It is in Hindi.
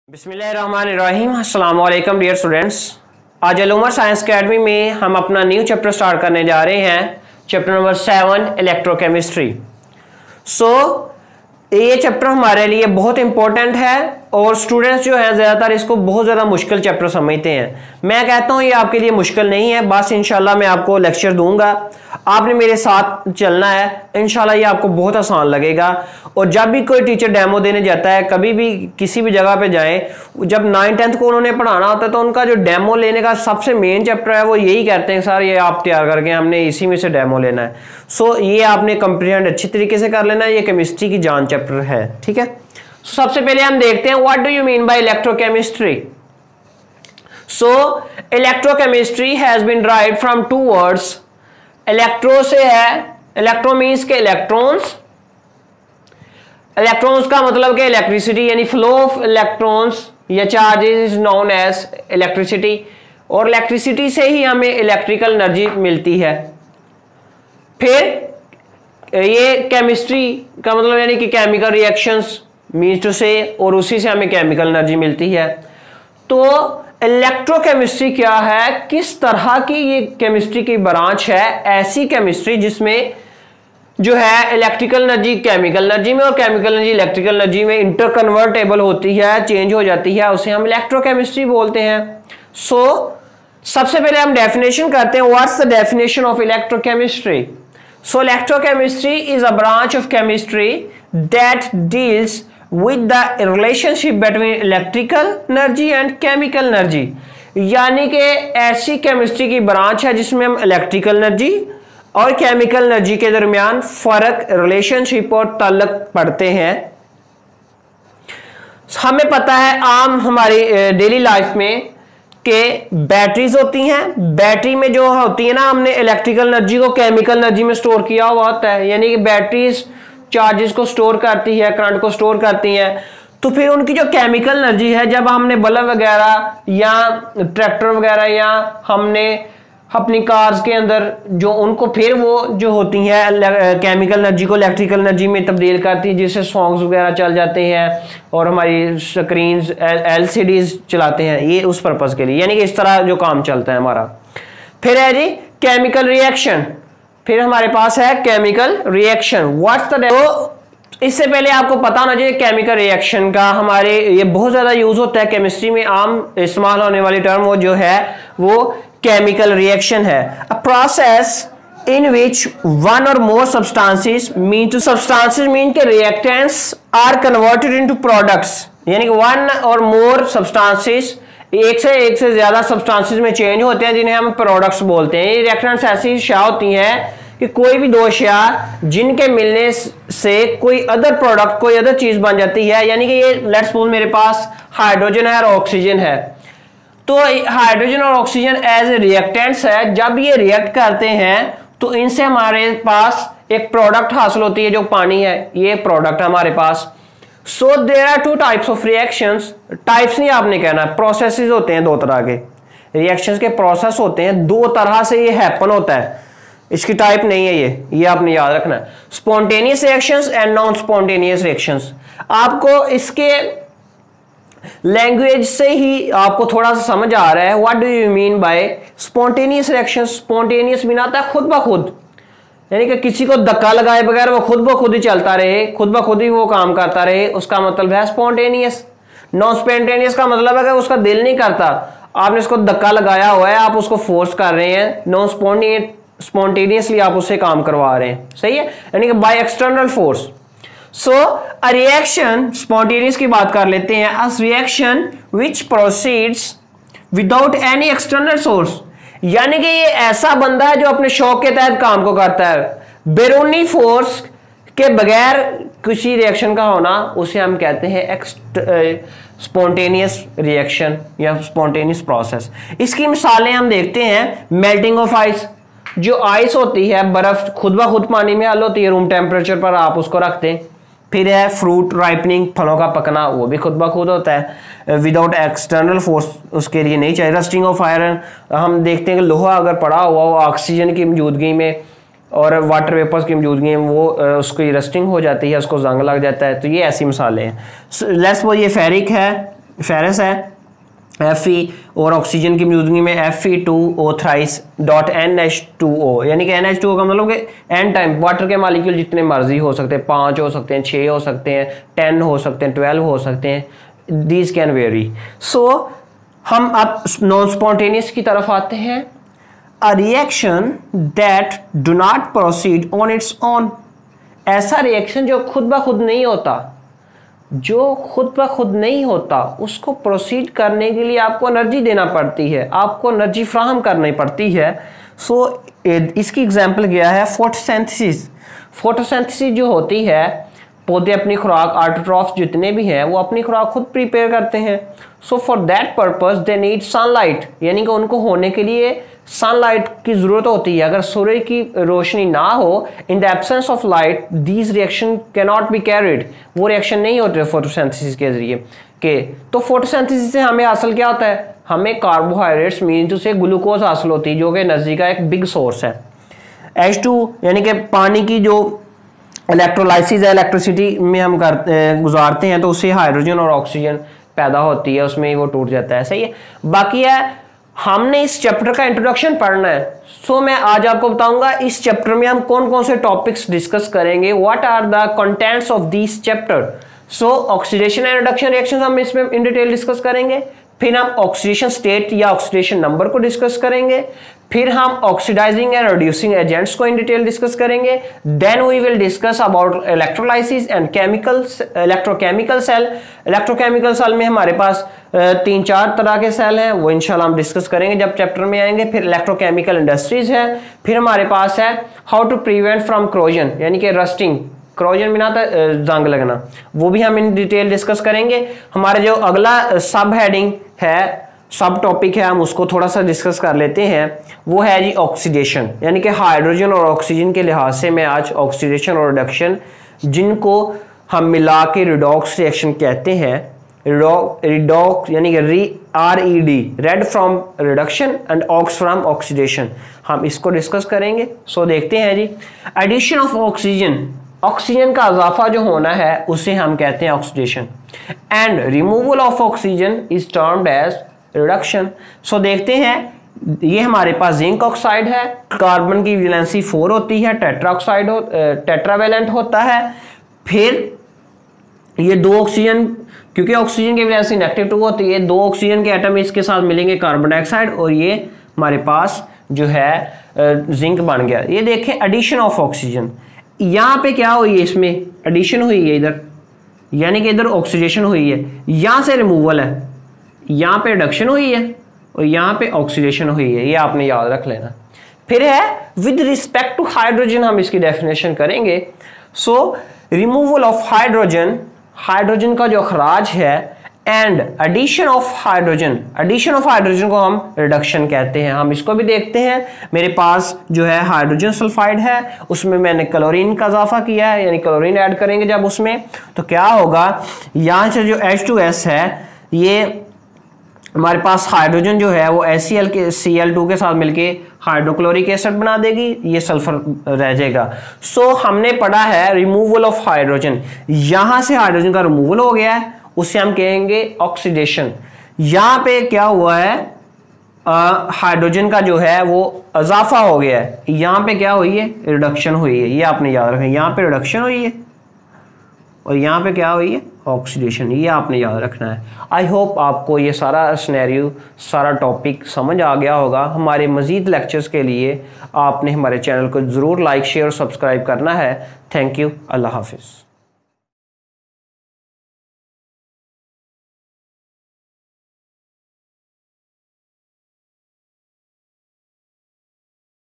बिस्मिल्लाहिर्रहमानिर्रहीम। अस्सलाम वालेकुम डियर स्टूडेंट्स। आज अलउमर साइंस अकेडमी में हम अपना न्यू चैप्टर स्टार्ट करने जा रहे हैं, चैप्टर नंबर 7 इलेक्ट्रोकेमिस्ट्री। ये चैप्टर हमारे लिए बहुत इंपॉर्टेंट है और स्टूडेंट्स जो है ज़्यादातर इसको बहुत ज़्यादा मुश्किल चैप्टर समझते हैं। मैं कहता हूँ ये आपके लिए मुश्किल नहीं है, बस इंशाल्लाह मैं आपको लेक्चर दूंगा, आपने मेरे साथ चलना है, इंशाल्लाह ये आपको बहुत आसान लगेगा। और जब भी कोई टीचर डेमो देने जाता है, कभी भी किसी भी जगह पे जाएं, जब 9th-10th को उन्होंने पढ़ाना होता है तो उनका जो डेमो लेने का सबसे मेन चैप्टर है वो यही कहते हैं, सर ये आप तैयार करके हमने इसी में से डेमो लेना है। ये आपने कंप्रीहेंड अच्छी तरीके से कर लेना है, ये केमिस्ट्री की जान चैप्टर है, ठीक है। सबसे पहले हम देखते हैं what do you mean by electrochemistry. Electrochemistry has been derived from two words. Electro से है, इलेक्ट्रो मीन्स के इलेक्ट्रॉन्स, इलेक्ट्रॉन्स का मतलब कि इलेक्ट्रिसिटी यानी फ्लो ऑफ इलेक्ट्रॉन्स या charges is known as electricity, और इलेक्ट्रिसिटी से ही हमें इलेक्ट्रिकल एनर्जी मिलती है। फिर ये केमिस्ट्री का मतलब यानी कि केमिकल रिएक्शंस मीन्स टू से, और उसी से हमें केमिकल एनर्जी मिलती है। तो इलेक्ट्रोकेमिस्ट्री क्या है, किस तरह की ये केमिस्ट्री की ब्रांच है, ऐसी केमिस्ट्री जिसमें जो है इलेक्ट्रिकल एनर्जी केमिकल एनर्जी में और केमिकल एनर्जी इलेक्ट्रिकल एनर्जी में इंटरकन्वर्टेबल होती है, चेंज हो जाती है, उसे हम इलेक्ट्रोकेमिस्ट्री बोलते हैं। सबसे पहले हम डेफिनेशन करते हैं, what's the definition of electrochemistry. Electrochemistry is a branch of chemistry that deals with the relationship between electrical energy and chemical energy, यानी कि ऐसी केमिस्ट्री की ब्रांच है जिसमें हम इलेक्ट्रिकल एनर्जी और केमिकल एनर्जी के दरमियान फर्क, रिलेशनशिप और ताल्लुक पढ़ते हैं। हमें पता है आम हमारी डेली लाइफ में कि बैटरीज होती हैं, बैटरी में जो होती है ना, हमने इलेक्ट्रिकल एनर्जी को केमिकल एनर्जी में स्टोर किया हुआ होता है, यानी कि बैटरीज चार्जेस को स्टोर करती है, करंट को स्टोर करती है। तो फिर उनकी जो केमिकल एनर्जी है, जब हमने बल्ब वगैरह या ट्रैक्टर वगैरह या हमने अपनी कार्स के अंदर जो उनको फिर वो जो होती है केमिकल एनर्जी को इलेक्ट्रिकल एनर्जी में तब्दील करती है, जिससे सॉन्ग्स वगैरह चल जाते हैं और हमारी स्क्रीन्स LCDs चलाते हैं, ये उस पर्पज के लिए, यानी कि इस तरह जो काम चलता है हमारा। फिर है जी केमिकल रिएक्शन, फिर हमारे पास है केमिकल रिएक्शन। व्हाट्स द, तो इससे पहले आपको पता होना चाहिए केमिकल रिएक्शन का हमारे ये बहुत ज्यादा यूज होता है केमिस्ट्री में, आम इस्तेमाल होने वाली टर्म वो जो है वो केमिकल रिएक्शन है। A process in which one or more substances mean के reactants are converted into products, यानी कि वन और मोर सब्सटेंसेस, एक से ज्यादा सब्सटेंसेस में चेंज होते हैं जिन्हें हम प्रोडक्ट्स बोलते हैं। ये रिएक्टेंट्स ऐसी अशिया होती हैं कि कोई भी दो अशिया जिनके मिलने से कोई अदर प्रोडक्ट, कोई अदर चीज बन जाती है, यानी कि ये लेट्स सपोज मेरे पास हाइड्रोजन है और ऑक्सीजन है, तो हाइड्रोजन और ऑक्सीजन एज ए रिएक्टेंट्स है, जब ये रिएक्ट करते हैं तो इनसे हमारे पास एक प्रोडक्ट हासिल होती है जो पानी है, ये प्रोडक्ट हमारे पास। So there are two types of reactions, types नहीं आपने कहना, प्रोसेसेस होते हैं दो तरह के, रिएक्शंस के प्रोसेस होते हैं दो तरह से ये हैपन होता है, इसकी टाइप नहीं है ये आपने याद रखना है। Spontaneous reactions and non spontaneous reactions, आपको इसके लैंग्वेज से ही आपको थोड़ा सा समझ आ रहा है what do you mean by spontaneous reactions. Spontaneous mean आता है खुद ब खुद, यानी कि किसी को धक्का लगाए बगैर वो खुद ब खुद ही चलता रहे, खुद ब खुद ही वो काम करता रहे, उसका मतलब है स्पॉन्टेनियस। नॉन स्पॉन्टेनियस का मतलब है कि उसका दिल नहीं करता, आपने उसको धक्का लगाया हुआ है, आप उसको फोर्स कर रहे हैं, नॉन स्पॉन्टेनियसली आप उससे काम करवा रहे हैं, सही है, यानी कि by external force. A reaction, spontaneous की बात कर लेते हैं, a reaction which proceeds without any external source, यानी कि ये ऐसा बंदा है जो अपने शौक के तहत काम को करता है, बैरूनी फोर्स के बगैर किसी रिएक्शन का होना, उसे हम कहते हैं स्पॉन्टेनियस रिएक्शन या स्पॉन्टेनियस प्रोसेस। इसकी मिसालें हम देखते हैं, मेल्टिंग ऑफ आइस, जो आइस होती है बर्फ खुद ब खुद पानी में हल होती है, रूम टेम्परेचर पर आप उसको रखते हैं। फिर है फ्रूट राइपनिंग, फलों का पकना, वो भी खुद ब खुद होता है, विदाउट एक्सटर्नल फोर्स उसके लिए नहीं चाहिए। रस्टिंग ऑफ आयरन, हम देखते हैं कि लोहा अगर पड़ा हुआ हो ऑक्सीजन की मौजूदगी में और वाटर वेपर्स की मौजूदगी में वो उसकी रस्टिंग हो जाती है, उसको जंग लग जाता है, तो ये ऐसी मिसालें हैं। लेट्स सपोज ये फेरिक है, फेरस है Fe और ऑक्सीजन की मौजूदगी में Fe2O थ्राइस डॉट NH2O, यानी कि NH2O का मतलब कि एन टाइम वाटर के मालिक्यूल जितने मर्जी हो सकते हैं, 5 हो सकते हैं, 6 हो सकते हैं, 10 हो सकते हैं, 12 हो सकते हैं, दीज कैन वेरी। सो हम अब नॉन स्पॉन्टेनियस की तरफ आते हैं। A reaction that do not proceed on its own, ऐसा रिएक्शन जो खुद ब खुद नहीं होता, जो खुद ब खुद नहीं होता, उसको प्रोसीड करने के लिए आपको एनर्जी देना पड़ती है, आपको एनर्जी फ्राहम करनी पड़ती है। सो इसकी एग्जांपल क्या है, फोटोसिंथेसिस। फोटोसिंथेसिस जो होती है, पौधे अपनी खुराक, ऑटोट्रॉफ्स जितने भी हैं वो अपनी खुराक खुद प्रिपेयर करते हैं। So for that purpose they need sunlight, यानी कि उनको होने के लिए सनलाइट की जरूरत होती है। अगर सूर्य की रोशनी ना हो, in the absence of light these reaction can not be carried, वो रिएक्शन नहीं होते फोटोसिंथेसिस के जरिए के। तो फोटोसिंथेसिस से हमें हासिल क्या होता है, हमें कार्बोहाइड्रेट्स मीन से ग्लूकोज हासिल होती है, जो कि एनर्जी का एक बिग सोर्स है। H2 यानी कि पानी की जो इलेक्ट्रोलाइसिस है, इलेक्ट्रिसिटी में हम गुजारते हैं, तो उससे हाइड्रोजन और ऑक्सीजन पैदा होती है, उसमें वो टूट जाता है। सही है। बाकी है हमने इस चैप्टर का इंट्रोडक्शन पढ़ना है। सो मैं आज आपको बताऊंगा इस चैप्टर में हम कौन कौन से टॉपिक्स डिस्कस करेंगे, what are the contents of this chapter. So oxidation and reduction reactions हम इसमें इन डिटेल डिस्कस करेंगे, फिर हम ऑक्सीडेशन स्टेट या ऑक्सीडेशन नंबर को डिस्कस करेंगे, फिर हम ऑक्सीडाइजिंग एंड रिड्यूसिंग एजेंट्स को इन डिटेल डिस्कस करेंगे। Then we will discuss about electrolysis and chemicals, electrochemical cell. Electrochemical cell में हमारे पास 3-4 तरह के सेल हैं, वो इंशाल्लाह हम डिस्कस करेंगे जब चैप्टर में आएंगे। फिर इलेक्ट्रोकेमिकल इंडस्ट्रीज है, फिर हमारे पास है how to prevent from corrosion, यानी कि रस्टिंग, क्रोजन बिना जंग लगना, वो भी हम इन डिटेल डिस्कस करेंगे। हमारे जो अगला सब हेडिंग है, सब टॉपिक है, हम उसको थोड़ा सा डिस्कस कर लेते हैं। वो है जी ऑक्सीडेशन, यानी कि हाइड्रोजन और ऑक्सीजन के लिहाज से मैं आज ऑक्सीडेशन और रिडक्शन, जिनको हम मिला के रिडॉक्स रिएक्शन कहते हैं, रिडॉक्स यानी कि RED, red from reduction and ox from oxidation, हम इसको डिस्कस करेंगे। सो देखते हैं जी। एडिशन ऑफ ऑक्सीजन, ऑक्सीजन का इजाफा जो होना है उसे हम कहते हैं oxidation, and removal of oxygen is termed as reduction. So देखते हैं, ये हमारे पास जिंक ऑक्साइड है, कार्बन की वैलेंसी 4 होती है, टेट्रावैलेंट होता है। फिर ये 2 ऑक्सीजन, क्योंकि ऑक्सीजन की वैलेंसी -2 होती है, 2 ऑक्सीजन के एटम इसके साथ मिलेंगे कार्बन डाइऑक्साइड, और ये हमारे पास जो है जिंक बन गया। ये देखें एडिशन ऑफ ऑक्सीजन, यहाँ पे क्या हुई है, इसमें एडिशन हुई है इधर, यानी कि इधर ऑक्सीडेशन हुई है, यहाँ से रिमूवल है, यहाँ पे रिडक्शन हुई है और यहाँ पे ऑक्सीडेशन हुई है, ये आपने याद रख लेना। फिर है विद रिस्पेक्ट टू हाइड्रोजन, हम इसकी डेफिनेशन करेंगे। So removal of hydrogen, hydrogen का जो अखराज है, and addition of hydrogen, addition of hydrogen को हम रिडक्शन कहते हैं। हम इसको भी देखते हैं। मेरे पास जो है हाइड्रोजन सल्फाइड है, उसमें मैंने क्लोरीन का इजाफा किया है, यानी क्लोरीन ऐड करेंगे जब उसमें, तो क्या होगा, यहाँ से जो H2S है, ये हमारे पास हाइड्रोजन जो है वो HCl के Cl2 के साथ मिलके हाइड्रोक्लोरिक एसिड बना देगी, ये सल्फर रह जाएगा। सो हमने पढ़ा है रिमूवल ऑफ हाइड्रोजन, यहां से हाइड्रोजन का रिमूवल हो गया है, उसे हम कहेंगे ऑक्सीडेशन। यहां पे क्या हुआ है, हाइड्रोजन का जो है वो इजाफा हो गया है, यहां पे क्या हुई है, रिडक्शन हुई है, ये आपने याद रखना। यहां पे रिडक्शन हुई है और यहाँ पे क्या हुई है, ऑक्सीडेशन, ये आपने याद रखना है। आई होप आपको ये सारा सिनेरियो, सारा टॉपिक समझ आ गया होगा। हमारे मज़ीद लेक्चर्स के लिए आपने हमारे चैनल को ज़रूर लाइक, शेयर और सब्सक्राइब करना है। Thank you. अल्लाह हाफिज़।